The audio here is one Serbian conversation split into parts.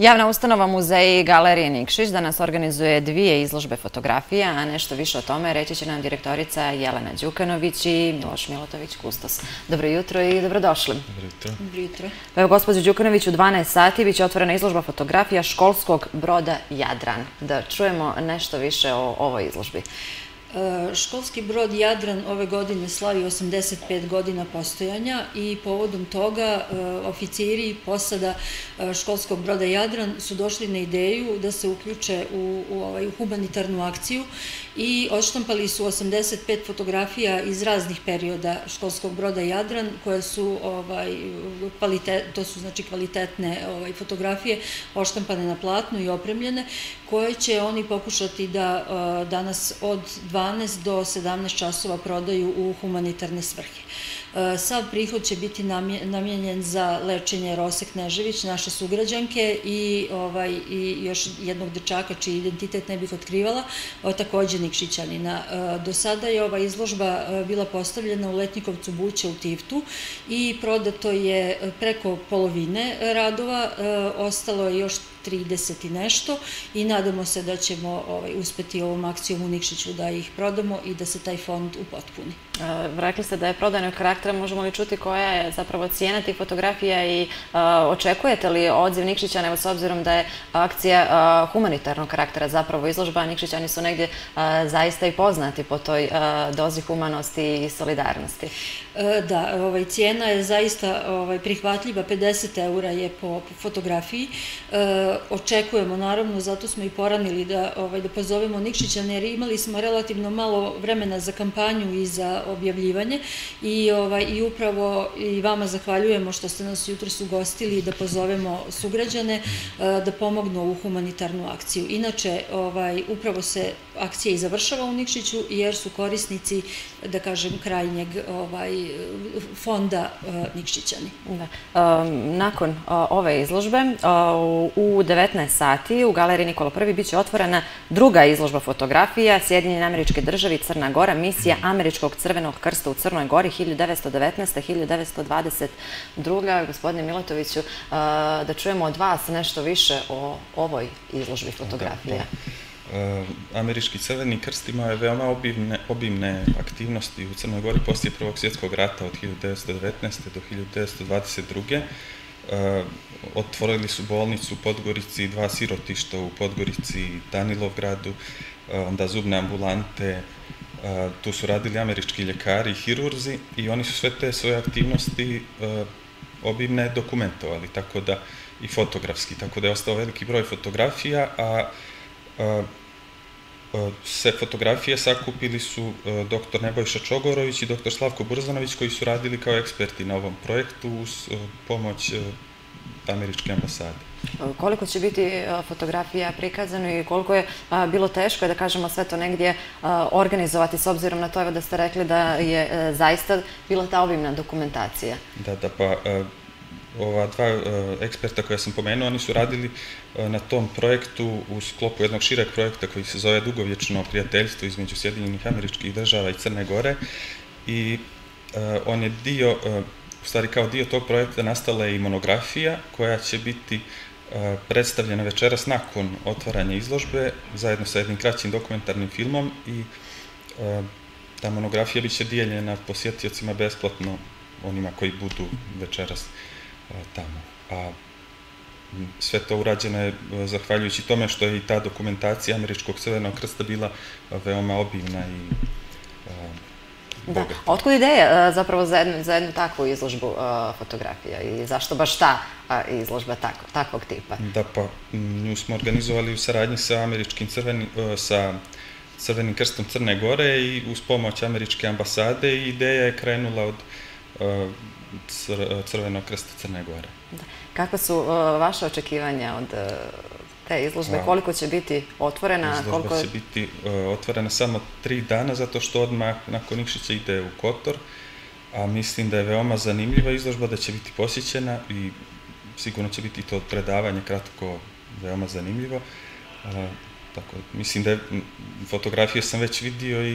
Javna ustanova Muzeji i galerije Nikšić danas organizuje 2 izložbe fotografija, a nešto više o tome reći će nam direktorica Jelena Đukanović i Miloš Milotović-Kustos. Dobro jutro i dobrodošli. Dobro jutro. Dobro jutro. Evo, gospođo Đukanović, u 12 sati biće otvorena izložba fotografija školskog broda Jadran. Da čujemo nešto više o ovoj izložbi. Školski brod Jadran ove godine slavi 85 godina postojanja i povodom toga oficiri i posada školskog broda Jadran su došli na ideju da se uključe u humanitarnu akciju i odštampali su 85 fotografija iz raznih perioda školskog broda Jadran, koje su kvalitetne fotografije odštampane na platnu i opremljene, koje će oni pokušati da danas od 12 do 17 časova prodaju u humanitarne svrhe. Sav prihod će biti namijenjen za lečenje Rose Knežević, naše sugrađanke, i još jednog dečaka čiji identitet ne bih otkrivala, takođe Nikšićanina. Do sada je ova izložba bila postavljena u Letnjikovcu Buće u Tivtu i prodato je preko polovine radova, ostalo je još 30 i nešto i nadamo se da ćemo uspeti ovom akcijom u Nikšiću da ih prodamo i da se taj fond upotpuni. Rekli ste da je prodajnog karaktera, možemo li čuti koja je zapravo cijena tih fotografija i očekujete li odziv Nikšićana, evo s obzirom da je akcija humanitarnog karaktera zapravo izložba, Nikšićani su negdje zaista i poznati po toj dozi humanosti i solidarnosti. Da, cijena je zaista prihvatljiva, 50 € je po fotografiji. Očekujemo, naravno, zato smo i poranili da pozovemo Nikšićane, jer imali smo relativno malo vremena za kampanju i za objavljivanje i upravo i vama zahvaljujemo što ste nas jutros ugostili da pozovemo sugrađane da pomognu ovu humanitarnu akciju. Inače, upravo se akcija i završava u Nikšiću jer su korisnici, da kažem, krajnjeg fonda Nikšićani. Nakon ove izložbe u 19 sati u galeriji Nikola I biće otvorena druga izložba fotografija Sjedinjene Američke Države i Crna Gora, misija Američkog crvenog krsta u Crnoj Gori 1919-1922. Gospodine Milotoviću, da čujemo od vas nešto više o ovoj izložbi fotografija. Američki crveni krst imao je veoma obimne aktivnosti u Crnoj Gori poslije Prvog svjetskog rata od 1919. do 1922. Otvorili su bolnicu u Podgorici, 2 sirotišta u Podgorici i Danilovgradu, onda zubne ambulante. Tu su radili američki ljekari i hirurzi i oni su sve te svoje aktivnosti obimne dokumentovali, tako da i fotografski, tako da je ostao veliki broj fotografija, a sve fotografije sakupili su dr. Nebojša Čogorović i dr. Slavko Burzanović, koji su radili kao eksperti na ovom projektu uz pomoć američke ambasade. Koliko će biti fotografija prikazano i koliko je bilo teško, da kažemo, sve to negdje organizovati, s obzirom na to da ste rekli da je zaista bila ta obimna dokumentacija? Da, pa ova 2 eksperta koja sam pomenuo, oni su radili na tom projektu u sklopu jednog šireg projekta koji se zove Dugovječno prijateljstvo između Sjedinjenih Američkih Država i Crne Gore i on je dio, u stvari kao dio tog projekta nastala je i monografija koja će biti predstavljena večeras nakon otvaranja izložbe zajedno sa jednim kraćim dokumentarnim filmom i ta monografija biće dijeljena posjetiocima besplatno, onima koji budu večeras tamo. A sve to urađeno je zahvaljujući tome što je i ta dokumentacija Američkog crvenog krsta bila veoma obimna i bogata. Otkud ideja zapravo za jednu takvu izložbu fotografija i zašto baš ta izložba takvog tipa? Da, pa nju smo organizovali u saradnji sa Crvenim krstom Crne Gore i uz pomoć američke ambasade i ideja je krenula od Crvenog krsta Crne Gore. Kakva su vaše očekivanja od te izložbe? Koliko će biti otvorena? Izložba će biti otvorena samo 3 dana, zato što odmah nakon Nikšića ide u Kotor, a mislim da je veoma zanimljiva izložba, da će biti posjećena i sigurno će biti to predavanje kratko veoma zanimljivo. Tako, mislim da fotografije sam već vidio i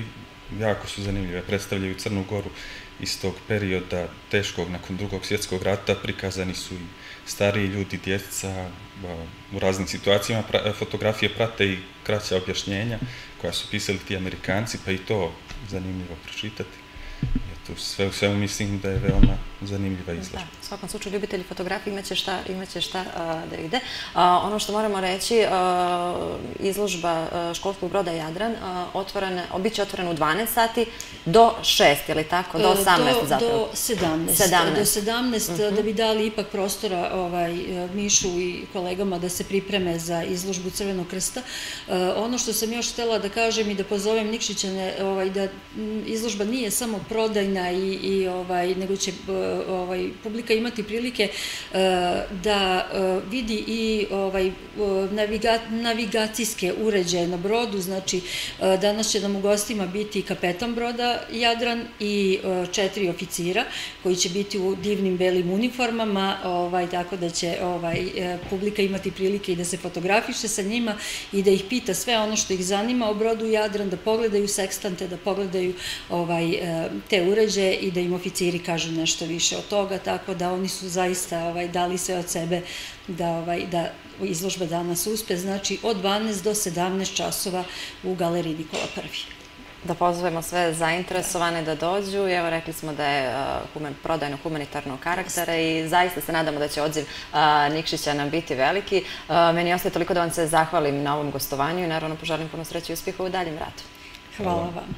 jako su zanimljive, predstavljaju Crnu Goru iz tog perioda teškog nakon Drugog svjetskog rata, prikazani su i stariji ljudi, djeca, u raznim situacijama. Fotografije prate i kraća objašnjenja koja su pisali ti Amerikanci, pa i to zanimljivo pročitati. Sve u svemu mislim da je veoma zanimljiva izložba. U svakom slučaju, ljubitelji fotografije imaće šta da vide. Ono što moramo reći, izložba školskog broda Jadran bit će otvorena u 12 sati do 6, je li tako? Do 18 zapravo? Do 17. Do 17, da bi dali ipak prostora Mišu i kolegama da se pripreme za izložbu Crvenog krsta. Ono što sam još htjela da kažem i da pozovem Nikšićane, da izložba nije samo prodajna, nego će publika imati prilike da vidi i navigacijske uređaje na brodu. Znači, danas će nam u gostima biti kapetan broda Jadran i 4 oficira koji će biti u divnim belim uniformama, tako da će publika imati prilike i da se fotografiše sa njima i da ih pita sve ono što ih zanima o brodu Jadran, da pogledaju sekstante, da pogledaju te uređaje i da im oficiri kažu nešto više od toga, tako da oni su zaista dali sve od sebe da izložba danas uspe, znači od 12 do 17 časova u galeriji Nikola I. Da pozovemo sve zainteresovane da dođu. Evo, rekli smo da je prodajno humanitarnog karaktera i zaista se nadamo da će odziv Nikšića nam biti veliki. Meni ostaje toliko da vam se zahvalim na ovom gostovanju i naravno poželim puno sreće i uspjeha u daljem radu. Hvala vam.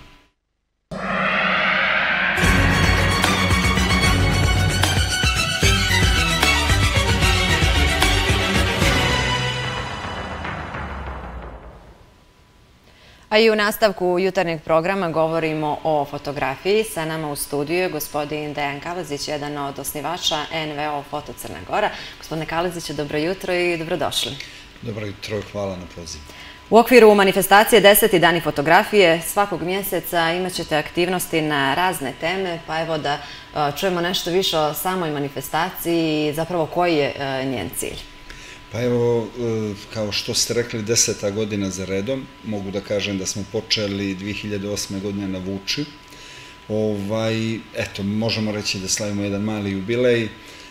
A i u nastavku jutarnjeg programa govorimo o fotografiji. Sa nama u studiju je gospodin Dejan Kalazić, jedan od osnivača NVO Foto Crna Gora. Gospodine Kalaziću, dobro jutro i dobrodošli. Dobro jutro, hvala na pozivu. U okviru manifestacije 10. dani fotografije svakog mjeseca imat ćete aktivnosti na razne teme, pa evo da čujemo nešto više o samoj manifestaciji i zapravo koji je njen cilj. Pa evo, kao što ste rekli, 10. godina za redom, mogu da kažem da smo počeli 2008. godine na Vuči. Eto, možemo reći da slavimo jedan mali jubilej.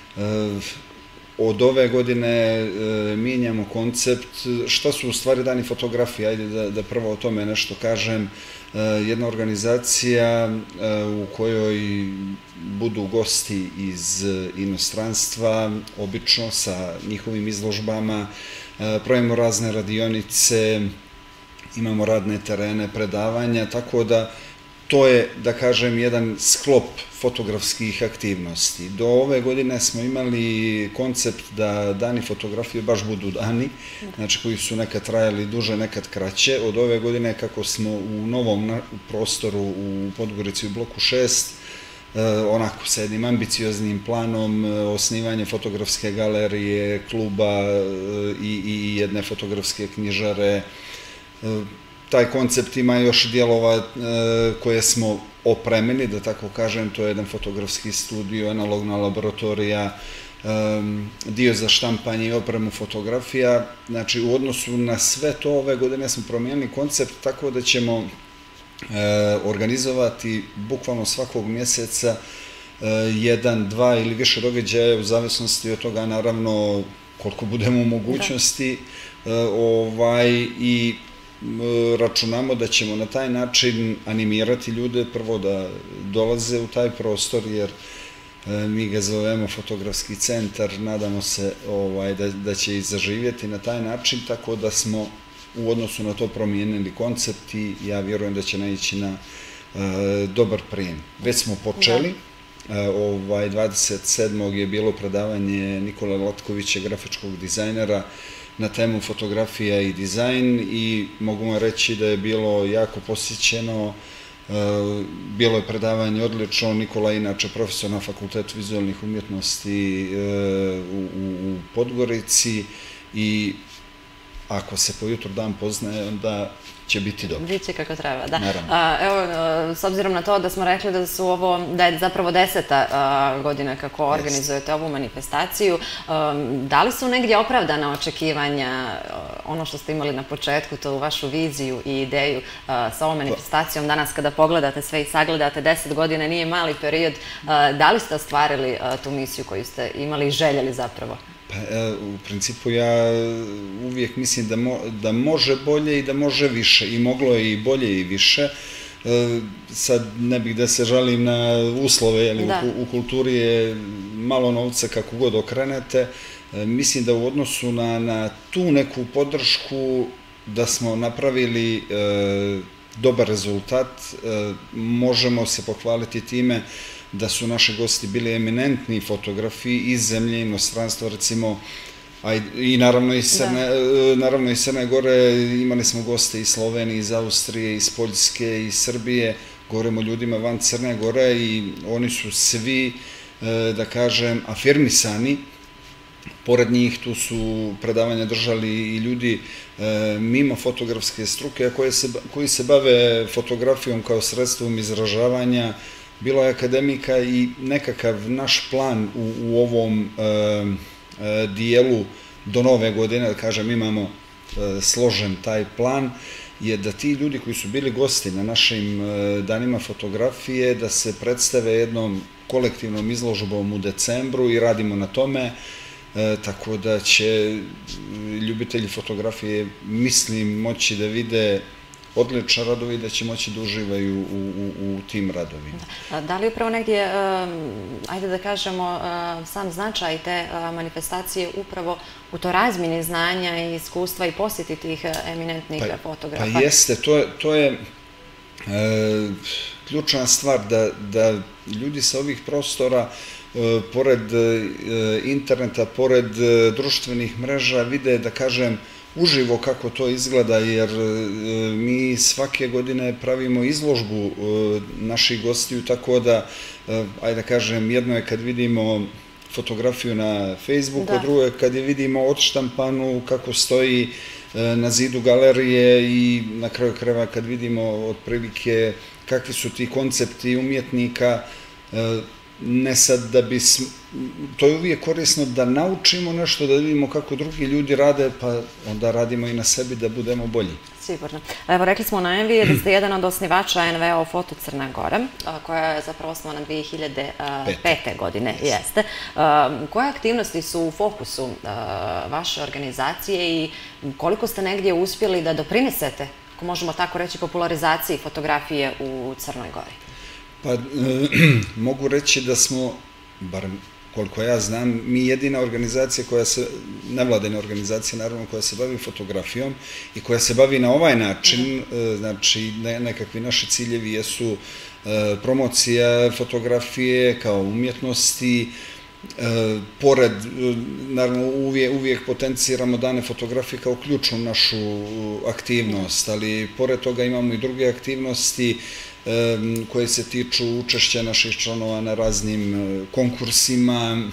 Od ove godine mijenjamo koncept. Šta su u stvari dani fotografije? Ajde da prvo o tome nešto kažem. Jedna organizacija u kojoj budu gosti iz inostranstva, obično sa njihovim izložbama, pravimo razne radionice, imamo radne terene, predavanja, tako da to je, da kažem, jedan sklop fotografskih aktivnosti. Do ove godine smo imali koncept da dani fotografije baš budu dani, znači koji su nekad trajali duže, nekad kraće. Od ove godine, kako smo u novom prostoru u Podgorici u bloku 6, onako sa jednim ambicioznim planom osnivanje fotografske galerije, kluba i jedne fotografske knjižare. Taj koncept ima još dijelova koje smo opremili, da tako kažem, to je jedan fotografski studio, analogna laboratorija, dio za štampanje i opremu fotografija. Znači, u odnosu na sve to ove godine smo promijenili koncept tako da ćemo organizovati bukvalno svakog mjeseca jedan, dva ili više događaja u zavisnosti od toga, naravno, koliko budemo u mogućnosti i računamo da ćemo na taj način animirati ljude, prvo da dolaze u taj prostor, jer mi ga zovemo fotografski centar, nadamo se da će i zaživjeti na taj način, tako da smo u odnosu na to promijenili koncept i ja vjerujem da će naići na dobar prijem. Već smo počeli, 27. je bilo predavanje Nikole Latkovića, grafičkog dizajnera, na temu fotografija i dizajn i mogu vam reći da je bilo jako posjećeno. Bilo je predavanje odlično. Nikola je inače profesor na Fakultetu vizualnih umjetnosti u Podgorici i ako se po jutru dan poznaje, onda će biti dobro. Biće kako treba, da. Naravno. Evo, s obzirom na to da smo rekli da je zapravo 10. godina kako organizujete ovu manifestaciju, da li su negdje opravdana očekivanja, ono što ste imali na početku, tu vašu viziju i ideju sa ovom manifestacijom, danas kada pogledate sve i sagledate, 10 godina nije mali period, da li ste ostvarili tu misiju koju ste imali i željeli zapravo? U principu ja uvijek mislim da može bolje i da može više i moglo je i bolje i više. Sad ne bih da se žalim na uslove, jer u kulturi je malo novca kako god okrenete. Mislim da u odnosu na tu neku podršku da smo napravili dobar rezultat, možemo se pohvaliti time da su naši gosti bili eminentni fotografi iz zemlje i inostranstva, recimo, i naravno iz Crne Gore, imali smo goste iz Slovenije, iz Austrije, iz Poljske, iz Srbije, govorimo o ljudima van Crne Gore i oni su svi, da kažem, afirmisani. Pored njih tu su predavanja držali i ljudi mimo fotografske struke, koji se bave fotografijom kao sredstvom izražavanja. Bilo je akademika i nekakav naš plan u ovom dijelu do nove godine, da kažem, imamo složen taj plan, je da ti ljudi koji su bili gosti na našim danima fotografije, da se predstave jednom kolektivnom izložbom u decembru i radimo na tome, tako da će ljubitelji fotografije, mislim, moći da vide odličan radovi i da će moći da uživaju u tim radovima. Da li upravo negdje, ajde da kažemo, sam značaj te manifestacije upravo u to razmjeni znanja i iskustva i posjeti tih eminentnih fotografa? Pa jeste, to je ključna stvar da ljudi sa ovih prostora, pored interneta, pored društvenih mreža, vide, da kažem, uživo kako to izgleda, jer mi svake godine pravimo izložbu naših gostiju, tako da, ajde da kažem, jedno je kad vidimo fotografiju na Facebooku, drugo je kad je vidimo odštampanu kako stoji na zidu galerije i na kraju krajeva kad vidimo otprilike kakvi su ti koncepti umjetnika. Ne sad da bi, to je uvijek korisno da naučimo nešto, da vidimo kako drugi ljudi rade, pa onda radimo i na sebi da budemo bolji. Sigurno. Evo, rekli smo na NV da ste jedan od osnivača NVO Foto Crna Gora, koja je zapravo osnovana 2005. godine. Jeste. Koje aktivnosti su u fokusu vaše organizacije i koliko ste negdje uspjeli da doprinesete, ako možemo tako reći, popularizaciji fotografije u Crnoj Gori? Pa, mogu reći da smo, bar koliko ja znam, mi jedina organizacija nevladina organizacija, naravno, koja se bavi fotografijom i koja se bavi na ovaj način, znači nekakvi naši ciljevi jesu promocija fotografije kao umjetnosti, pored, naravno, uvijek potenciramo dane fotografije kao ključnu našu aktivnost, ali pored toga imamo i druge aktivnosti koje se tiču učešća naših članova na raznim konkursima,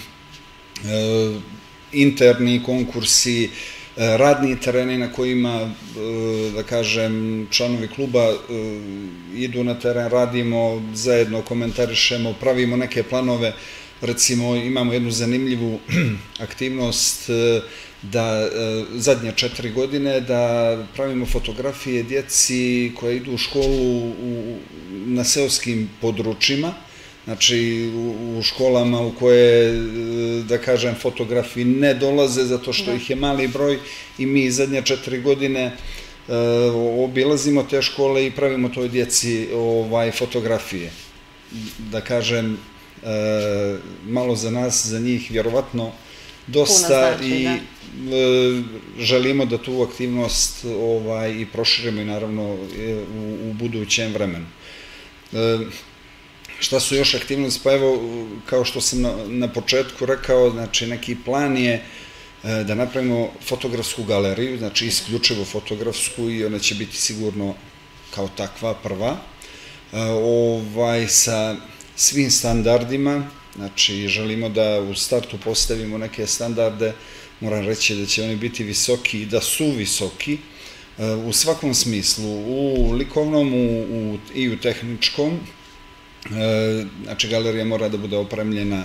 interni konkursi, radni tereni na kojima, da kažem, članovi kluba idu na teren, radimo, zajedno komentarišemo, pravimo neke planove. Recimo, imamo jednu zanimljivu aktivnost da zadnje 4 godine da pravimo fotografije djeci koja idu u školu na seoskim područjima, znači u školama u koje, da kažem, fotografi ne dolaze zato što ih je mali broj i mi zadnje 4 godine obilazimo te škole i pravimo toj djeci fotografije. Da kažem, malo za nas, za njih vjerovatno dosta i želimo da tu aktivnost i proširimo i naravno u budućem vremenu. Šta su još aktivnosti? Pa evo, kao što sam na početku rekao, znači neki plan je da napravimo fotografsku galeriju, znači isključivo fotografsku i ona će biti sigurno kao takva prva, sa svim standardima, znači želimo da u startu postavimo neke standarde moram reći da će oni biti visoki i da su visoki u svakom smislu, u likovnom i u tehničkom. Znači, galerija mora da bude opremljena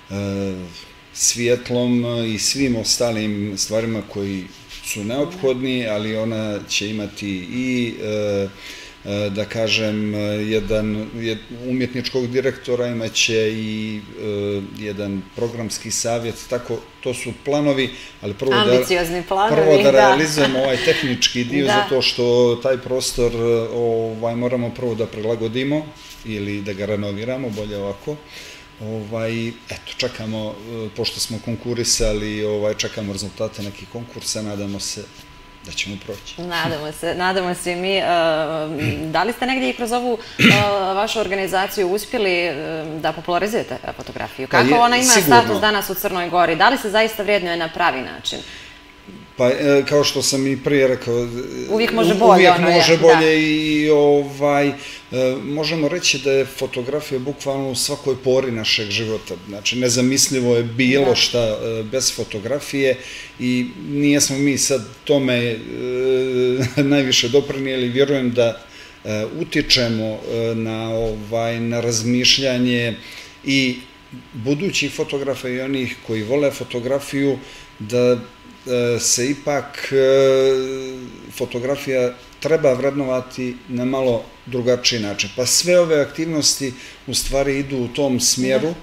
svjetlom i svim ostalim stvarima koji su neophodni, ali ona će imati i da kažem jedan umjetničkog direktora, imaće i jedan programski savjet, tako to su planovi, ali ambiciozni planovi, prvo da realizujemo ovaj tehnički dio, zato što taj prostor moramo prvo da prilagodimo ili da ga renoviramo, bolje ovako. Eto, čekamo, pošto smo konkurisali, čekamo rezultate nekih konkursa, nadamo se da ćemo proći. Nadamo se i mi. Da li ste negdje i kroz ovu vašu organizaciju uspjeli da popularizujete fotografiju? Kako ona ima status danas u Crnoj Gori? Da li se zaista vrijednuje na pravi način? Pa, kao što sam i prije rekao, uvijek može bolje i možemo reći da je fotografija bukvalno u svakoj pori našeg života. Znači, nezamislivo je bilo šta bez fotografije i nijesmo mi sad tome najviše doprinijeli. Vjerujem da utičemo na razmišljanje i budućih fotografa i onih koji vole fotografiju, da se ipak fotografija treba vrednovati na malo drugačiji način. Pa sve ove aktivnosti u stvari idu u tom smjeru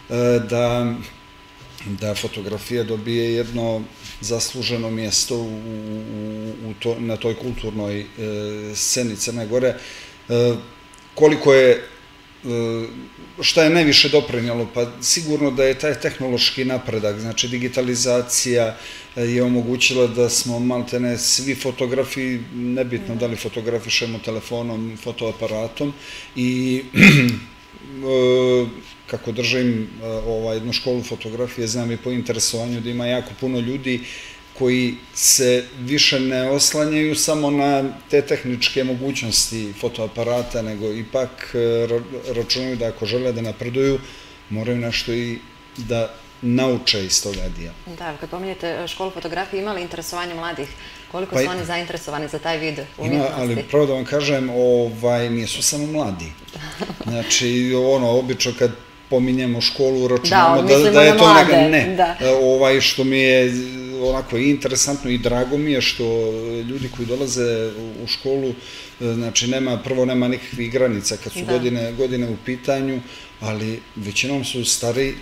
da fotografija dobije jedno zasluženo mjesto na toj kulturnoj sceni Crne Gore. Koliko je, šta je najviše doprinijelo? Pa sigurno da je taj tehnološki napredak, znači digitalizacija je omogućila da smo maltene svi fotografi, nebitno da li fotografišemo telefonom, fotoaparatom, i kako držim jednu školu fotografije, znam i po interesovanju da ima jako puno ljudi koji se više ne oslanjaju samo na te tehničke mogućnosti fotoaparata, nego ipak računaju da ako žele da napreduju, moraju nešto i da nauče iz toga dijela. Da, kad pominjete školu fotografije, ima li interesovanje mladih? Koliko su oni zainteresovani za taj vid umjetnosti? Ali pravo da vam kažem, nisu samo mladi. Znači, obično kad pominjemo školu, računamo da je to ne. Što mi je onako i interesantno i drago mi je što ljudi koji dolaze u školu, znači prvo nema nikakvih granica kad su godine u pitanju, ali većinom su stariji,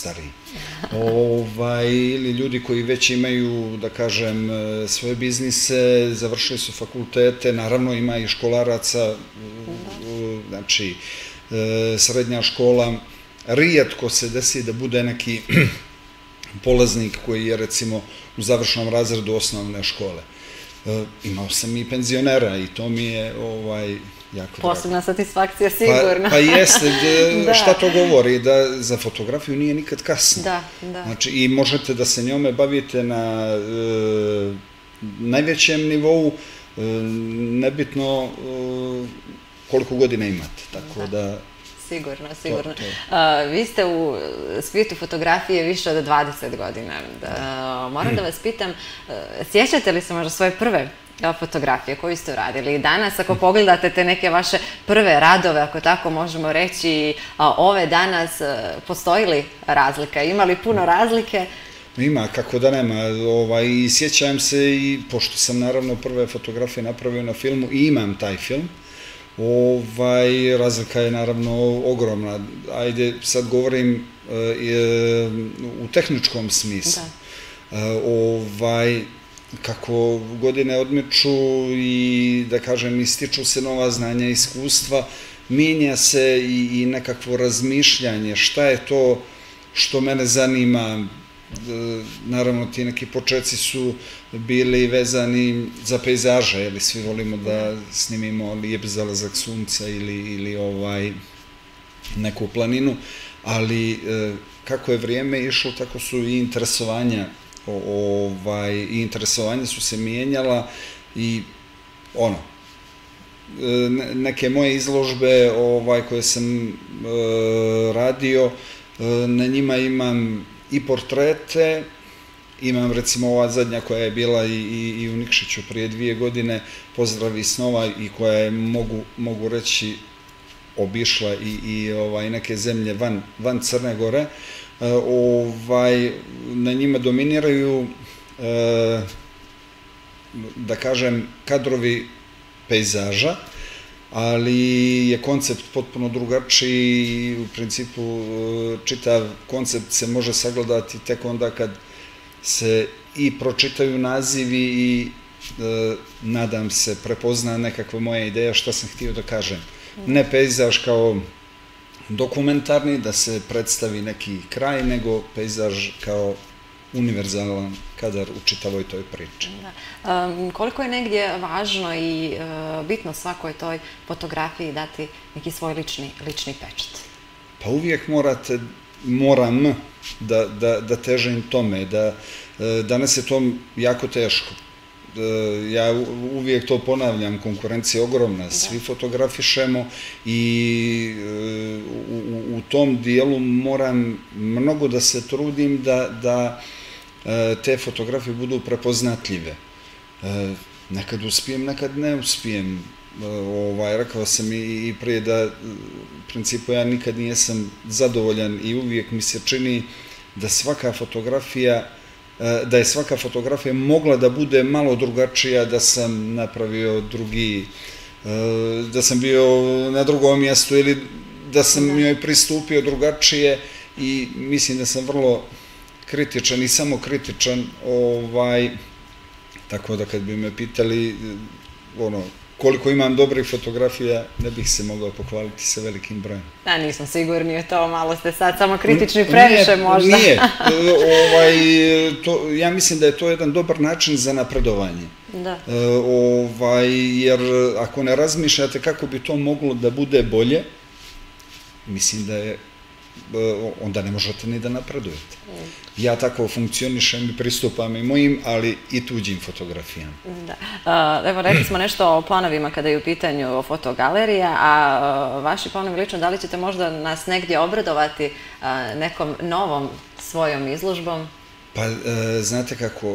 ili ljudi koji već imaju, da kažem, svoje biznise, završili su fakultete, naravno ima i školaraca, znači srednja škola, rijetko se desi da bude neki polaznik koji je recimo u završnom razredu osnovne škole. Imao sam i penzionera i to mi je jako drago. Posebna satisfakcija, sigurno. Pa jeste, šta to govori? Da za fotografiju nije nikad kasno. Da. Znači, i možete da se njome bavite na najvećem nivou, nebitno koliko godina imate, tako da... Sigurno. Vi ste u svijetu fotografije više od 20 godina. Moram da vas pitam, sjećate li se možda svoje prve fotografije koju ste uradili? I danas, ako pogledate te neke vaše prve radove, ako tako možemo reći, ove danas, postoji li razlika? Ima li puno razlike? Ima, kako da nema. I sjećam se, i pošto sam naravno prve fotografije napravio na filmu i imam taj film, razlika je naravno ogromna. Ajde, sad govorim u tehničkom smislu. Kako godine odmiču i, da kažem, ističu se nova znanja i iskustva, mijenja se i nekakvo razmišljanje šta je to što mene zanima. Naravno, ti neki početci su bili vezani za pejzaže, jer svi volimo da snimimo lijep zalazak sunca ili neku planinu, ali kako je vrijeme išlo, tako su i interesovanja su se mijenjala i neke moje izložbe koje sam radio, na njima imam i portrete, imam recimo ova zadnja koja je bila i u Nikšiću prije 2 godine, Pozdravi snova, i koja je, mogu reći, obišla i neke zemlje van Crne Gore. Na njima dominiraju, da kažem, kadrovi pejzaža, ali je koncept potpuno drugačiji i u principu čitav koncept se može sagledati tek onda kad se i pročitaju nazivi i nadam se prepozna nekakva moja ideja šta sam htio da kažem. Ne pejzaž kao dokumentarni, da se predstavi neki kraj, nego pejzaž kao univerzalan kadar u čitavoj toj priči. Koliko je negdje važno i bitno svakoj toj fotografiji dati neki svoj lični pečat? Pa uvijek moram da težim tome, danas je to jako teško. Ja uvijek to ponavljam, konkurencija je ogromna, svi fotografišemo i u tom dijelu moram mnogo da se trudim da te fotografije budu prepoznatljive. Nekad uspijem, nekad ne uspijem. Rekao sam i prije da u principu ja nikad nijesam zadovoljan i uvijek mi se čini da je svaka fotografija mogla da bude malo drugačija, da sam napravio da sam bio na drugom mjestu ili da sam joj pristupio drugačije, i mislim da sam vrlo kritičan i samokritičan, tako da kad bi me pitali koliko imam dobrih fotografija, ne bih se mogao pohvaliti sa velikim brojem. Da, nisam sigurni u to, malo ste sad samo kritični previše možda. Nije, ja mislim da je to jedan dobar način za napredovanje. Jer ako ne razmišljate kako bi to moglo da bude bolje, mislim da je onda ne možete ni da napredujete. Ja tako funkcionišem i pristupam i mojim, ali i tuđim fotografijama. Evo, rekli smo nešto o planovima kada je u pitanju fotogalerija, a vaši planovi lično, da li ćete možda nas negdje obradovati nekom novom svojom izložbom? Pa, znate kako,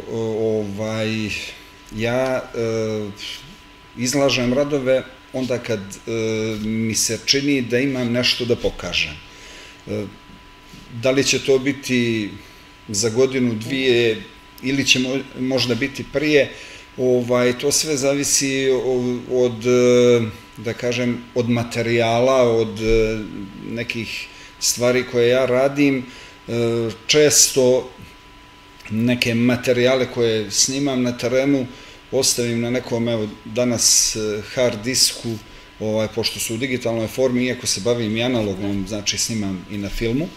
ja izlažem radove onda kad mi se čini da imam nešto da pokažem. Da li će to biti za godinu, dvije, ili će možda biti prije, to sve zavisi od, da kažem, od materijala, od nekih stvari koje ja radim. Često neke materijale koje snimam na terenu ostavim na nekom, evo, danas hard disku, pošto su u digitalnoj formi, iako se bavim i analogom, znači snimam i na filmu,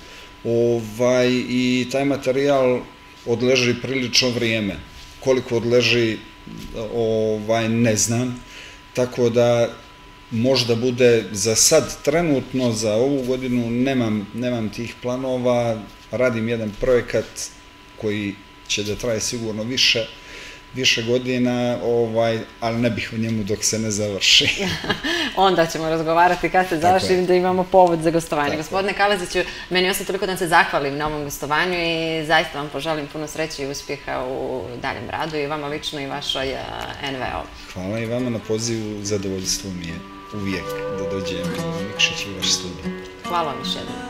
i taj materijal odleži prilično vrijeme. Koliko odleži, ne znam, tako da možda bude za sad, trenutno, za ovu godinu, nemam tih planova, radim jedan projekat koji će da traje sigurno više godina, ali ne bih o njemu dok se ne završi. Onda ćemo razgovarati kad se završi, da imamo povod za gostovanje. Gospodine Kaleziću, meni ostaje toliko da vam se zahvalim na ovom gostovanju i zaista vam poželim puno sreće i uspjeha u daljem radu i vama lično i vašoj NVO. Hvala i vama na pozivu, zadovoljstvo mi je uvijek da dođem u Nikšić u vaš studij. Hvala vam još jednom.